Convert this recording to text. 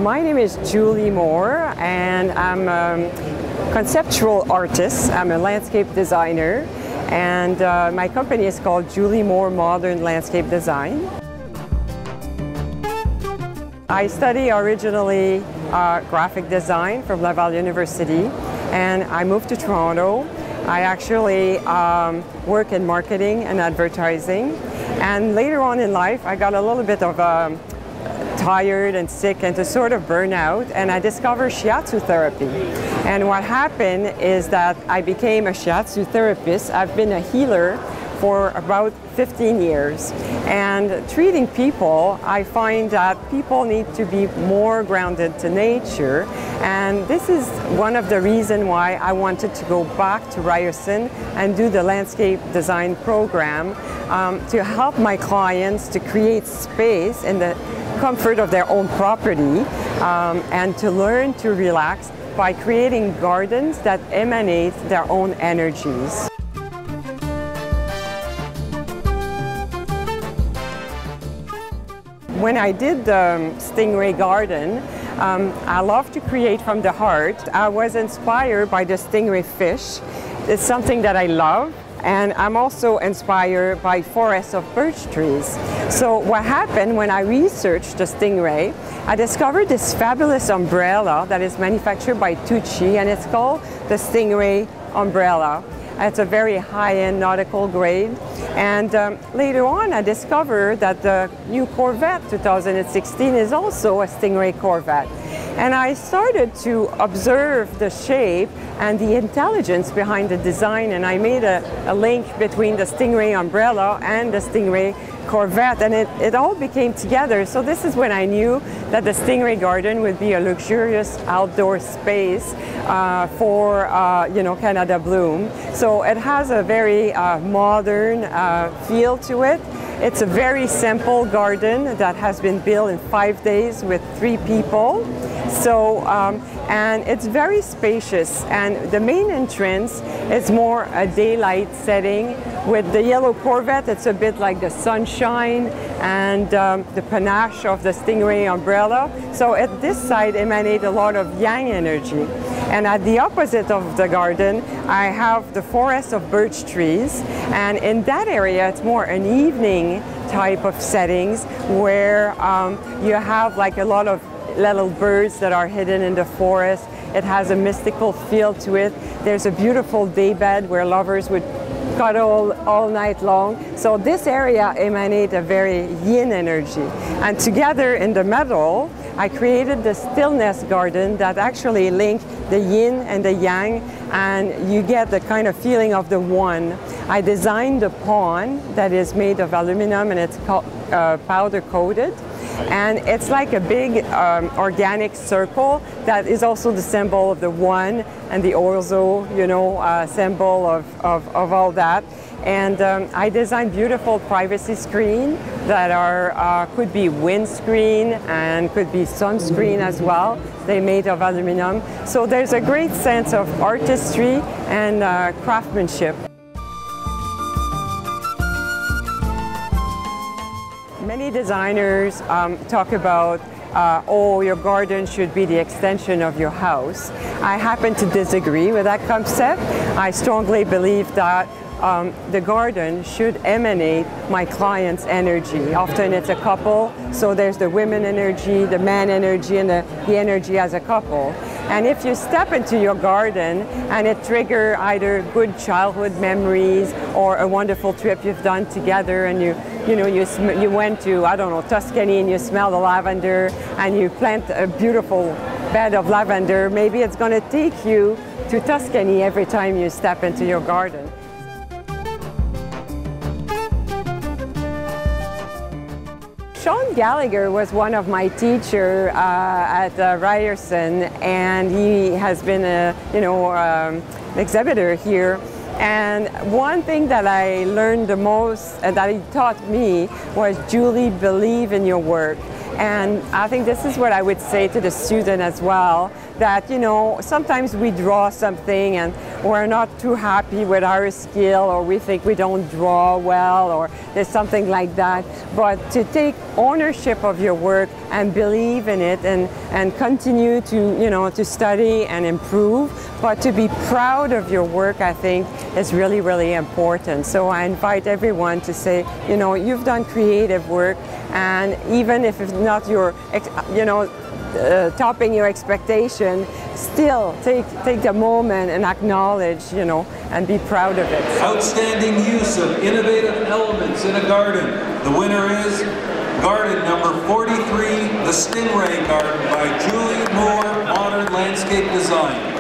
My name is Julie Moore, and I'm a conceptual artist. I'm a landscape designer, and my company is called Julie Moore Modern Landscape Design. I study originally graphic design from Laval University, and I moved to Toronto. I actually work in marketing and advertising, and later on in life I got a little bit of tired and sick and to sort of burnout, and I discovered shiatsu therapy. And what happened is that I became a shiatsu therapist. I've been a healer for about 15 years, and treating people, I find that people need to be more grounded to nature, and this is one of the reasons why I wanted to go back to Ryerson and do the landscape design program to help my clients to create space in the comfort of their own property and to learn to relax by creating gardens that emanate their own energies. When I did the Stingray Garden, I love to create from the heart. I was inspired by the stingray fish. It's something that I love. And I'm also inspired by forests of birch trees. So what happened when I researched the stingray, I discovered this fabulous umbrella that is manufactured by Tucci, and it's called the Stingray Umbrella. It's a very high-end nautical grade. And later on, I discovered that the new Corvette 2016 is also a Stingray Corvette. And I started to observe the shape and the intelligence behind the design, and I made a link between the Stingray Umbrella and the Stingray Corvette, and it all became together. So this is when I knew that the Stingray Garden would be a luxurious outdoor space for Canada Bloom. So it has a very modern feel to it. It's a very simple garden that has been built in 5 days with 3 people. So, and it's very spacious, and the main entrance is more a daylight setting. With the yellow Corvette, it's a bit like the sunshine and the panache of the Stingray Umbrella. So at this side emanate a lot of yang energy. And at the opposite of the garden, I have the forest of birch trees, and in that area it's more an evening type of settings where you have like a lot of little birds that are hidden in the forest. It has a mystical feel to it. There's a beautiful daybed where lovers would cuddle all night long. So this area emanates a very yin energy. And together in the middle, I created the stillness garden that actually link the yin and the yang, and you get the kind of feeling of the one. I designed the pond that is made of aluminum, and it's called powder coated. And it's like a big organic circle that is also the symbol of the one and the orzo, symbol of all that. And I designed beautiful privacy screen that are could be windscreen and could be sunscreen as well. They're made of aluminum. So there's a great sense of artistry and craftsmanship. Many designers talk about, oh, your garden should be the extension of your house. I happen to disagree with that concept. I strongly believe that the garden should emanate my client's energy. Often it's a couple, so there's the women energy, the man energy, and the energy as a couple. And if you step into your garden and it triggers either good childhood memories or a wonderful trip you've done together, and you went to, I don't know, Tuscany, and you smell the lavender, and you plant a beautiful bed of lavender, maybe it's going to take you to Tuscany every time you step into your garden. Sean Gallagher was one of my teachers at Ryerson, and he has been an exhibitor here. And one thing that I learned the most, that he taught me, was, Julie, believe in your work. And I think this is what I would say to the student as well, that, you know, sometimes we draw something and we're not too happy with our skill, or we think we don't draw well, or there's something like that. But to take ownership of your work and believe in it, and continue to, you know, to study and improve, but to be proud of your work, I think is really, really important. So I invite everyone to say, you know, you've done creative work, and even if it's not your, you know, topping your expectation, still take the moment and acknowledge, you know, and be proud of it. Outstanding use of innovative elements in a garden. The winner is garden number 43, the Stingray Garden by Julie Moore Modern Landscape Design.